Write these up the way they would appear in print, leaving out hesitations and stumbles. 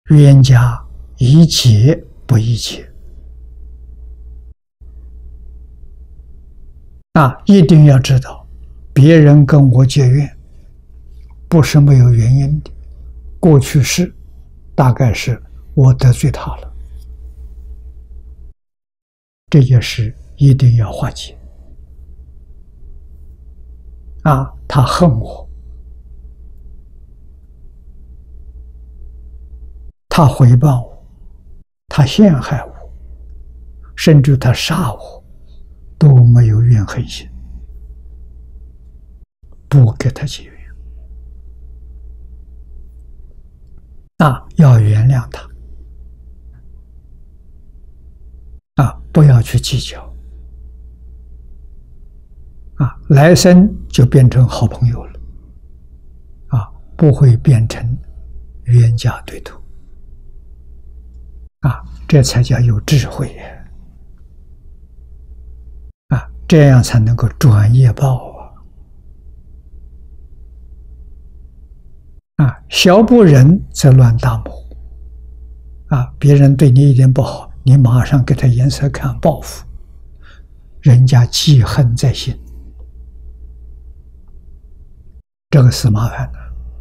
冤家宜解不宜结一定要知道，别人跟我结怨，不是没有原因的。过去世，大概是我得罪他了，这件事一定要化解。他恨我，他诽谤我，他陷害我，甚至他杀我，都没有怨恨心，不给他结怨要原谅他不要去计较来生就变成好朋友了不会变成冤家对头这才叫有智慧这样才能够转业报小不忍则乱大谋别人对你一点不好，你马上给他颜色看，报复，人家记恨在心，这个是麻烦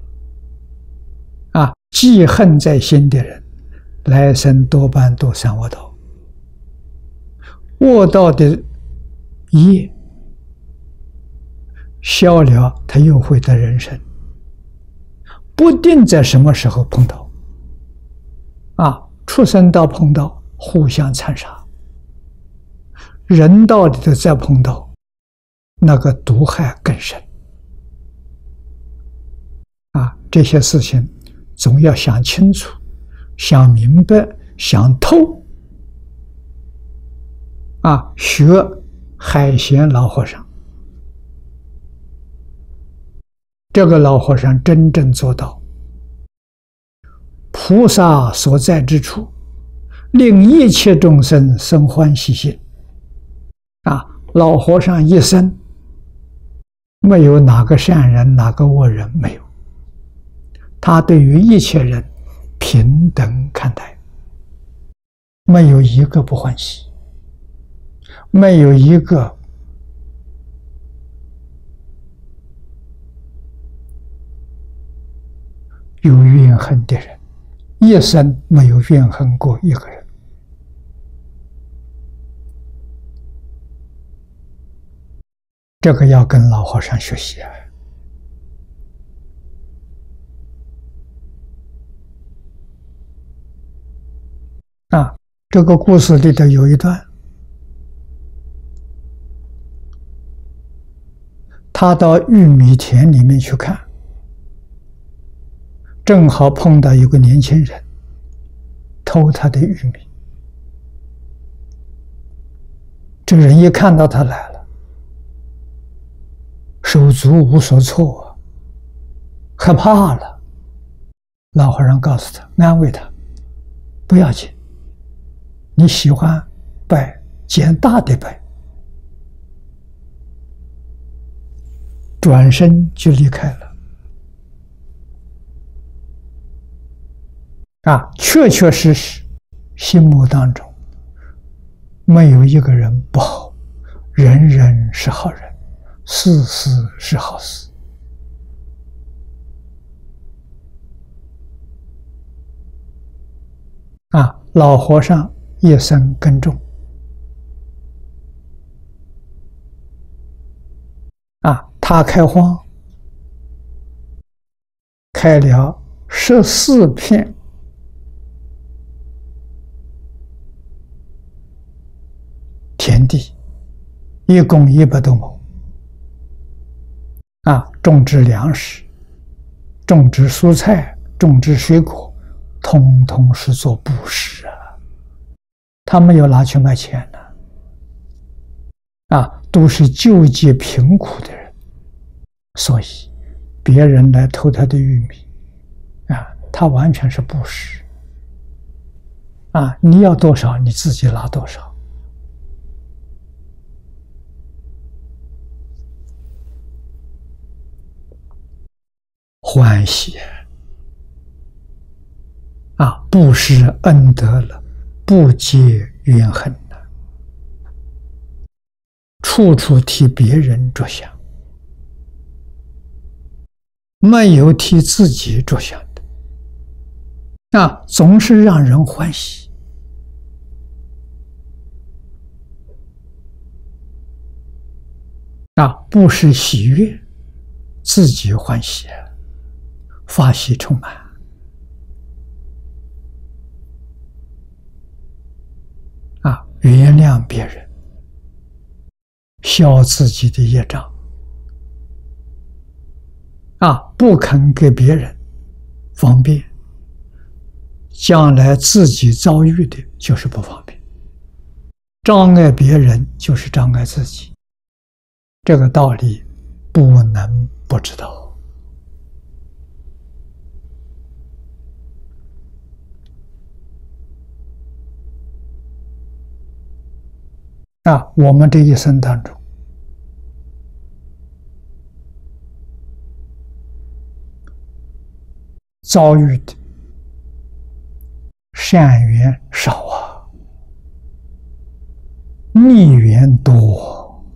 的记恨在心的人，来生多半都上恶道，恶道的业消了，他又会得人生，不定在什么时候碰到畜生道碰到互相残杀，人道里头再碰到，那个毒害更深这些事情总要想清楚，想明白，想透学海贤老和尚，这个老和尚真正做到菩萨所在之处，令一切众生生欢喜心老和尚一生没有哪个善人哪个恶人，没有，他对于一切人平等看待，没有一个不欢喜，没有一个有怨恨的人，一生没有怨恨过一个人这个要跟老和尚学习这个故事里头有一段，他到玉米田里面去看，正好碰到一个年轻人偷他的玉米，这个人一看到他来了，手足无所措害怕了。老和尚告诉他，安慰他，不要紧，你喜欢拜，捡大的拜。转身就离开了确确实实心目当中没有一个人不好，人人是好人，事事是好事老和尚一生耕种他开荒开了14片田地，一共100多亩种植粮食，种植蔬菜，种植水果，通通是做布施他没有拿去卖钱都是救济贫苦的人，所以别人来偷他的玉米他完全是布施你要多少你自己拿多少，欢喜不施恩德了，不结怨恨了，处处替别人着想，没有替自己着想的，总是让人欢喜。不是喜悦，自己欢喜，法喜充满。原谅别人，消自己的业障。不肯给别人方便，将来自己遭遇的就是不方便。障碍别人就是障碍自己，这个道理不能不知道。我们这一生当中，遭遇的善缘少逆缘多。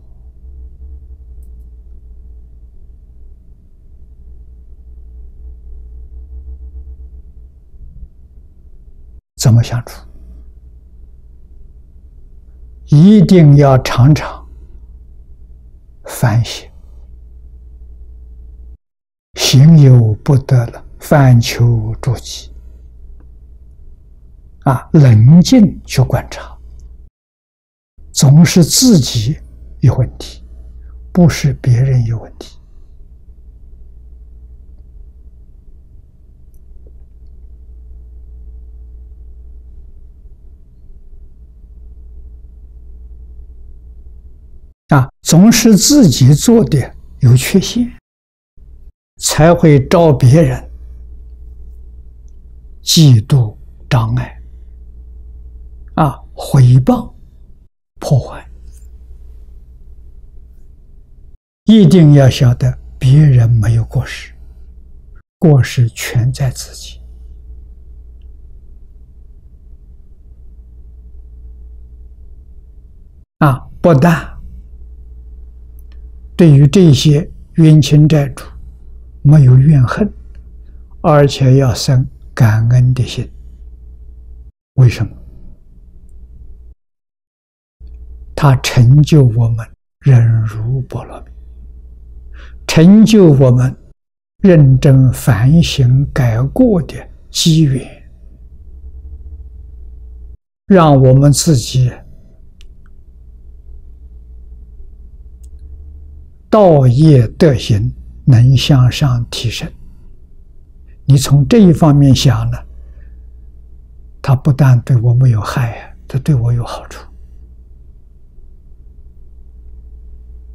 怎么相处？一定要常常反省，行有不得了，反求诸己。冷静去观察，总是自己有问题，不是别人有问题。总是自己做的有缺陷，才会招别人嫉妒、障碍、毁谤、破坏。一定要晓得，别人没有过失，过失全在自己。不但对于这些冤亲债主没有怨恨，而且要生感恩的心。为什么？他成就我们忍辱波罗蜜，成就我们认真反省改过的机缘，让我们自己道业德行能向上提升。你从这一方面想呢，他不但对我没有害，他对我有好处。